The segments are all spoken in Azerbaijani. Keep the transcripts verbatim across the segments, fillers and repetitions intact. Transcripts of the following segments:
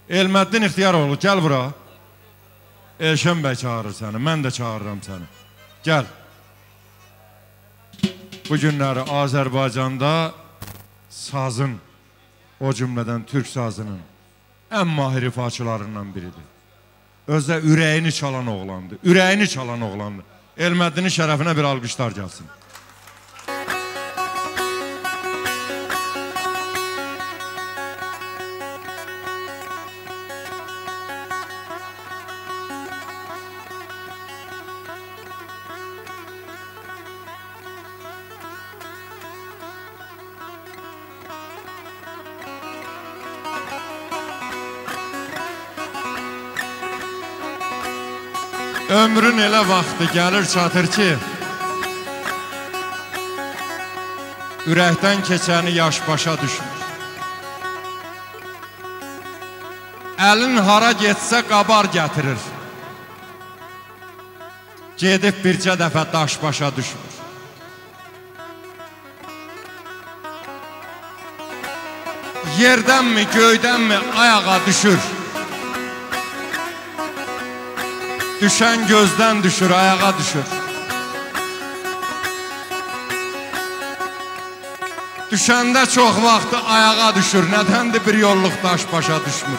Elməddin İxtiyaroğlu, gəl bura. Elşən bəy çağırır səni, mən də çağırıram səni. Gəl. Bu günləri Azərbaycanda sazın, o cümlədən Türk sazının ən mahir ifaçılarından biridir. Özdə ürəyini çalan oğlandı, ürəyini çalan oğlandı. Elməddinin şərəfinə bir alqışlar gəlsin. Ömrün elə vaxtı gəlir çatır ki, ürəkdən keçəni yaş başa düşmür. Əlin hara getsə qabar gətirir. Gedib bircə dəfə daş başa düşmür. Yerdənmi, göydənmi ayağa düşür. Düşən gözdən düşür, ayağa düşür. Düşəndə çox vaxtı ayağa düşür. Nədəndir bir yolluq daş başa düşmür?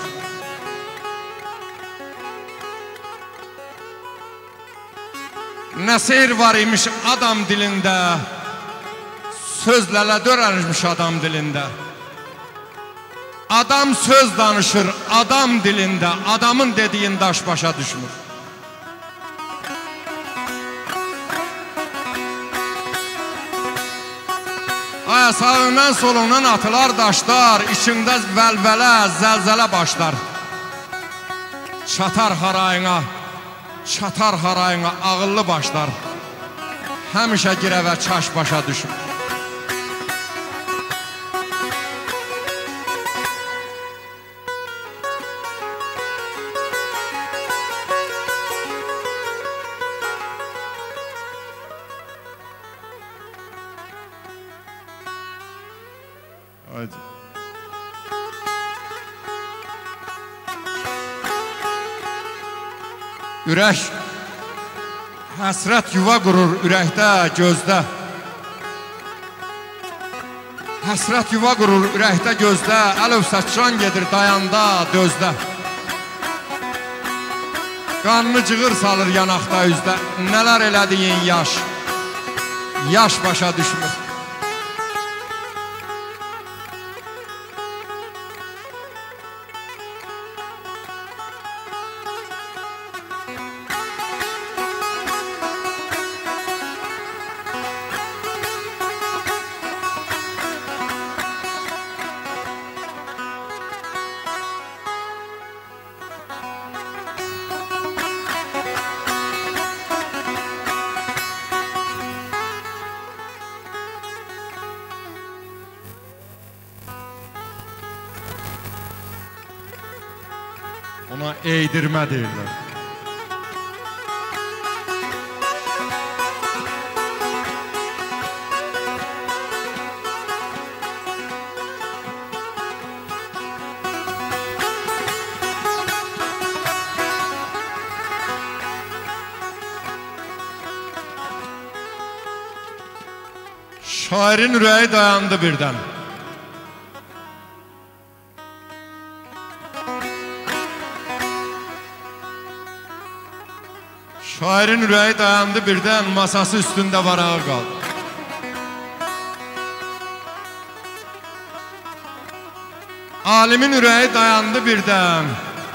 Nə seyir var imiş adam dilində, sözlərlə dörərmiş adam dilində. Adam söz danışır adam dilində, adamın dediyin daş başa düşmür. Aya sağından solundan atılar daşlar, içində vəlvələ, zəlzələ başlar. Çatar harayına, çatar harayına ağıllı başlar. Həmişə girəvə çaş başa düşür. Haydi. Ürək həsrət yuva qurur ürəkdə, gözdə. Həsrət yuva qurur ürəkdə, gözdə. Ələv saçran gedir dayanda, dözdə. Qanını cığır salır yanaqda, üzdə. Nələr elədiyin yaş, yaş başa düşmür. Ona eğdirmə deyirlər. Şairin ürəyi dayandı birdən. Şairin ürəyi dayandı birdən, masası üstündə varağı qaldı. Alimin ürəyi dayandı birdən,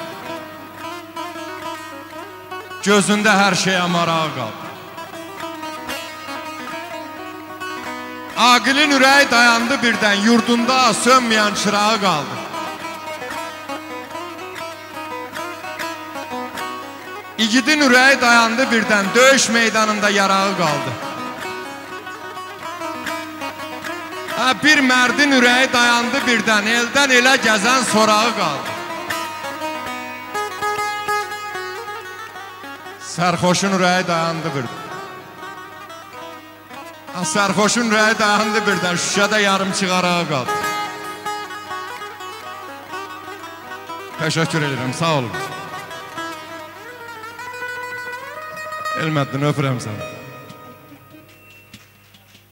gözündə hər şeyə marağı qaldı. Aqilin ürəyi dayandı birdən, yurdunda sönməyən çırağı qaldı. İgidin ürəyi dayandı birdən, döyüş meydanında yarağı qaldı. Bir mərdin ürəyi dayandı birdən, eldən elə gəzən sorağı qaldı. Sərxoşun ürəyi dayandı birdən. Sərxoşun ürəyi dayandı birdən, şüşədə yarım çıxarağı qaldı. Təşəkkür edirəm, sağ olun. Elməddin, öpürəm səni.